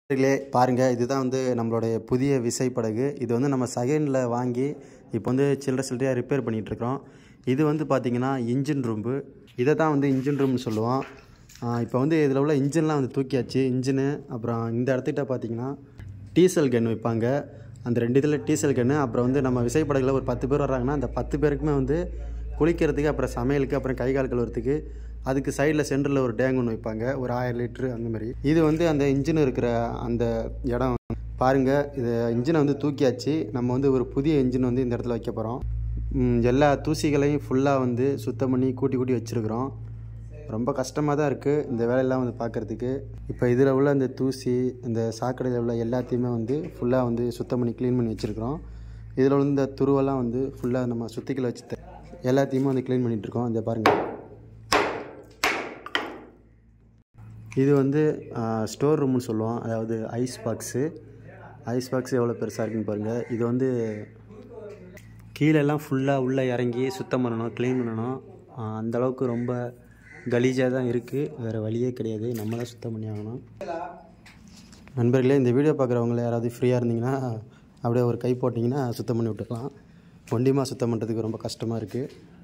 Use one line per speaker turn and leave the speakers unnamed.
பாருங்கள், இதுதான் வந்து நம்மளுடைய புதிய விசைப்படகு. இது வந்து நம்ம செகண்டில் வாங்கி இப்போ வந்து சில்லறையாக ரிப்பேர் பண்ணிகிட்ருக்கோம். இது வந்து பார்த்திங்கன்னா இன்ஜின் ரூம்பு. இதை தான் வந்து இன்ஜின் ரூம்னு சொல்லுவோம். இப்போ வந்து இதில் உள்ள இன்ஜின்லாம் வந்து தூக்கியாச்சு. இன்ஜினு அப்புறம் இந்த இடத்துக்கிட்ட பார்த்திங்கன்னா டீசல் கன் வைப்பாங்க. அந்த 2 இதில் டீசல் கன்று. அப்புறம் வந்து நம்ம விசைப்படகுல ஒரு 10 பேர் வர்றாங்கன்னா அந்த 10 பேருக்குமே வந்து குளிக்கிறதுக்கு, அப்புறம் சமையலுக்கு, அப்புறம் கை கால் கழுவுறதுக்கு அதுக்கு சைடில் சென்டரில் ஒரு டேங்க் ஒன்று வைப்பாங்க, ஒரு 1000 லிட்ரு அந்த மாதிரி. இது வந்து அந்த இன்ஜின் இருக்கிற அந்த இடம். பாருங்கள், இது இன்ஜினை வந்து தூக்கியாச்சு. நம்ம வந்து ஒரு புதிய இன்ஜின் வந்து இந்த இடத்துல வைக்க போகிறோம். எல்லா தூசிகளையும் ஃபுல்லாக வந்து சுத்தம் பண்ணி கூட்டி வச்சுருக்குறோம். ரொம்ப கஷ்டமாக தான் இருக்குது இந்த வேலையெல்லாம் வந்து பார்க்குறதுக்கு. இப்போ இதில் உள்ள இந்த தூசி, இந்த சாக்கடையில் உள்ள எல்லாத்தையுமே வந்து ஃபுல்லாக வந்து சுத்தம் பண்ணி க்ளீன் பண்ணி வச்சுருக்குறோம். இதில் உள்ள இந்த துருவெல்லாம் வந்து ஃபுல்லாக நம்ம சுத்திக்கல வச்சு எல்லாத்தையுமே வந்து க்ளீன் பண்ணிகிட்ருக்கோம். இதை பாருங்கள், இது வந்து ஸ்டோர் ரூம்னு சொல்லுவோம். அதாவது ஐஸ் பாக்ஸு எவ்வளோ பெருசாக இருக்குன்னு பாருங்கள். இது வந்து கீழெல்லாம் ஃபுல்லாக உள்ளே இறங்கி சுத்தம் பண்ணணும், க்ளீன் பண்ணணும். அந்தளவுக்கு ரொம்ப கலீஜாக தான் இருக்குது. வேறு வழியே கிடையாது, நம்ம தான் சுத்தம் பண்ணி ஆகணும். நண்பர்களே, இந்த வீடியோ பார்க்குறவங்கள யாராவது ஃப்ரீயாக இருந்தீங்கன்னா அப்படியே ஒரு கை போட்டிங்கன்னா சுத்தம் பண்ணி விட்டுக்கலாம். ஒண்டியமாக சுத்தம் பண்ணுறதுக்கு ரொம்ப கஷ்டமாக இருக்குது.